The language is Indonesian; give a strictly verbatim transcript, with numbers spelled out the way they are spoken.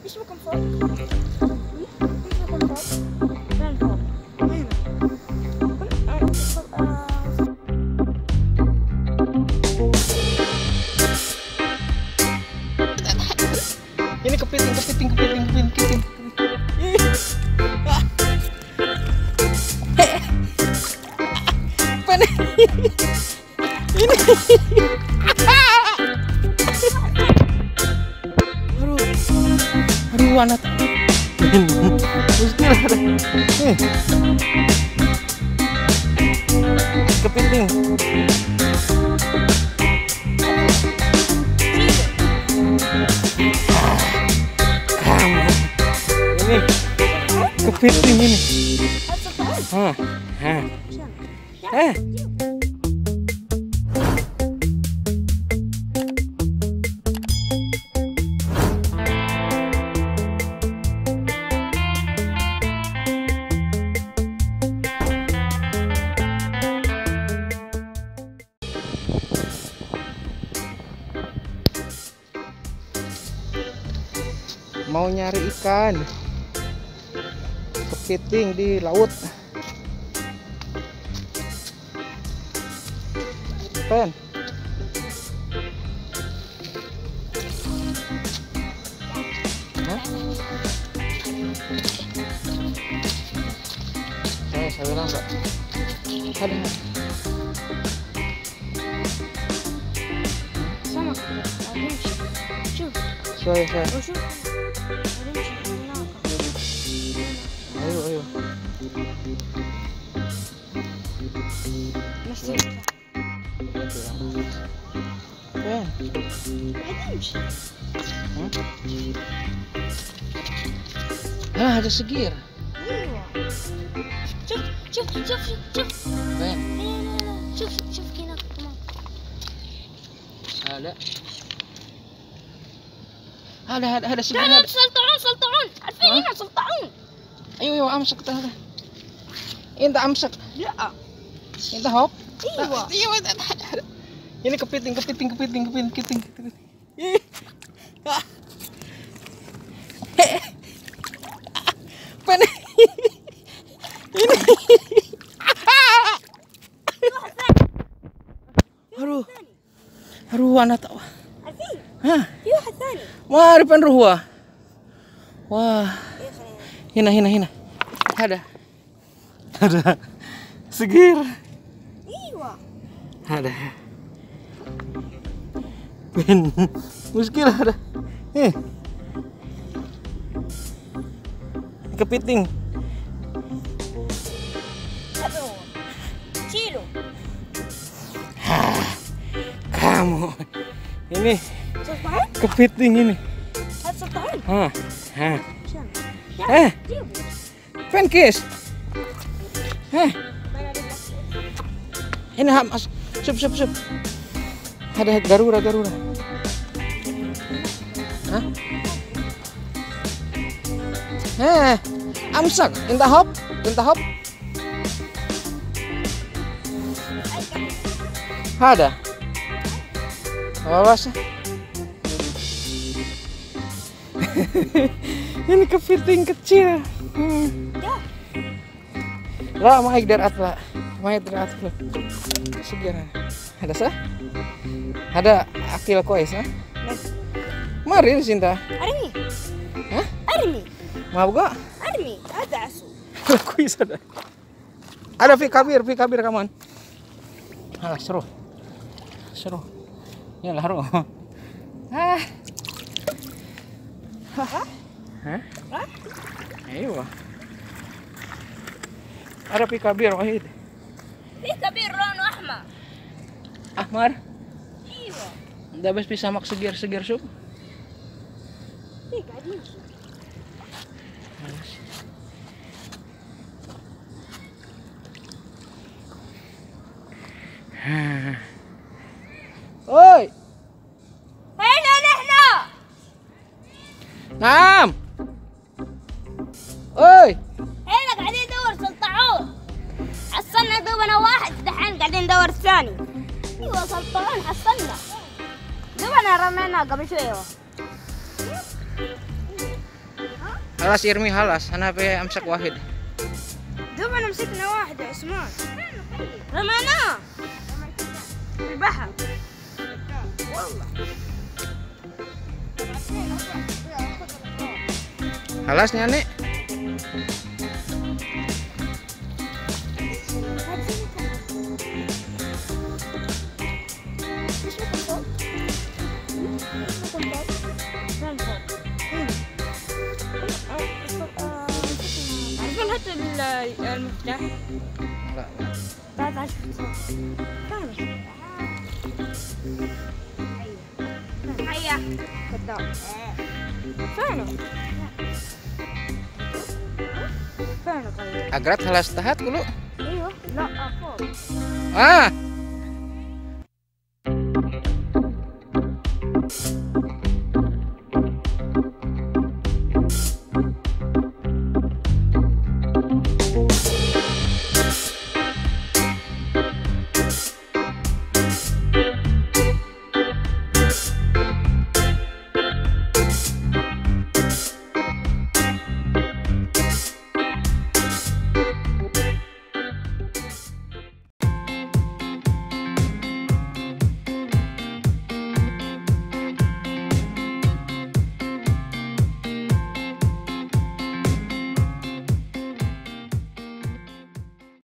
ايش بكم فوق؟ ايش بكم فوق؟ فين فوق؟ وين؟ Ini kepiting, kepiting, kepiting, kepiting, kepiting. Apa nih? Ini. Aduh, aduh anak. Muskil ada. Nih. Kepiting. Ini kepiting ini. Hah, hah. Eh. Mau nyari ikan kepiting di laut. Pen. Hah? Saya saya bilang enggak. Ada. Sama. Shuf. Saya saya. Shuf. Ayo ayo. Masih. Pen. Ah, ada segir. ايوه. شوف شوف شوف شوف. Pen. لا لا لا شوف شوف هنا كمان. Ada. Ada ada ada segir. لا لا Ada. سلطعون سلطعون عارفين هنا سلطعون. Ayo ayo amsak dah. Inta amsak. لا Inta hop. ايوه. Iya, ini kepiting, kepiting, kepiting, kepiting, kepiting, kepiting. Ih. Ah. Pen. Ini. Aduh. Aduh, anak tahu. عارفين Hah? في واحد ثاني. Mari pen ruh. Wah. ايه خلينا. Hina, hina, hina. Ada. Ada. Segir. ايوه. Ada. Pen. Muskil ada. Eh. Kepiting. هذا هو. شيله. Hah, kamu. Ini سلطعون؟ kepiting ini. هذا سلطعون. Hah, hah. شان. Eh, جيبه. penkis. Eh, بنا نبغى. ini ham. Sup, sup, sup. Ada garura, garura. Hah? Eh, amsak. Inta hop, inta hop. Ada. Apa sih? Ini kepiting kecil. Hmm. يا. لا ما يقدر اطلع ما يقدر اطلع سجرة هذا صح هذا اكل كويس ها مرين سنتا ارمي. ها ارمي. ما ابغى ارمي. هذا عسل. كويس هذا ada في كبير في كبير كمان ها seru seru يلا هروح ها ها ها ايوه ada في كبير واحد في كبير لونه احمر. احمر ايوه. ده بس bisa mak segar-segar sup في قاعد يمشي. Oi, هنا نحن. نعم. Oi, هنا قاعدين ندور سلطعون. حصلنا دوبنا واحد دحين قاعدين ندور الثاني. ايوه سلطعون حصلنا. دوبنا رمينا قبل شويه. خلاص ارمي خلاص انا بمسك واحد. دوب انا مسكنا واحد يا عثمان. رميناه في البحر والله. خلاص نياني. عارفين هات المفتاح؟ لا بعد عشر ثواني. هيا كذاب. فينه؟ فينه طيب؟ agrat خلاص تحت كله. ايوه لا فوق. Ah,